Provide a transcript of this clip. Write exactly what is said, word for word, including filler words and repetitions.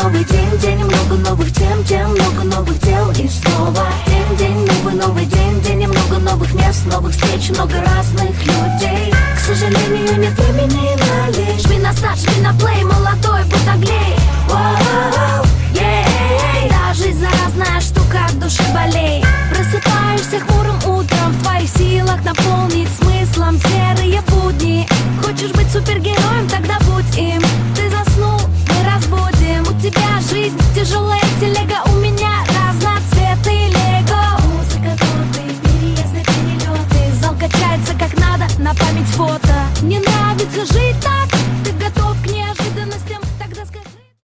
новый день, день, много новых тем, тем, много новых дел. И снова день, день, новый, новый день, день, и много новых мест, новых встреч, много разных людей. К сожалению, нет времени налить. Жми на старт, жми на плей, молодой, будь наглей. Воу, ей, та жизнь заразная штука, от души болей.